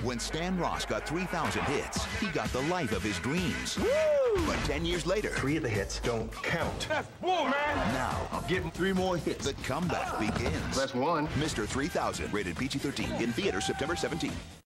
When Stan Ross got 3,000 hits, he got the life of his dreams. Woo! But 10 years later, 3 of the hits don't count. That's bull, man. Now, I'll give him 3 more hits. the comeback begins. That's 1. Mr. 3000, rated PG-13, in theaters September 17th.